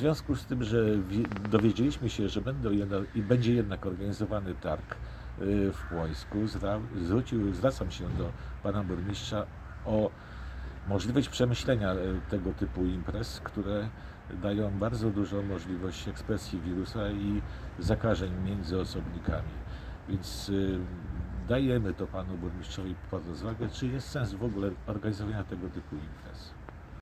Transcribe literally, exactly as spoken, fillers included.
związku z tym, że dowiedzieliśmy się, że będą jednak, i będzie jednak organizowany targ w Płońsku, zwrócił, zwracam się do pana burmistrza o możliwość przemyślenia tego typu imprez, które dają bardzo dużą możliwość ekspresji wirusa i zakażeń między osobnikami. Więc dajemy to panu burmistrzowi pod rozwagę, czy jest sens w ogóle organizowania tego typu imprez.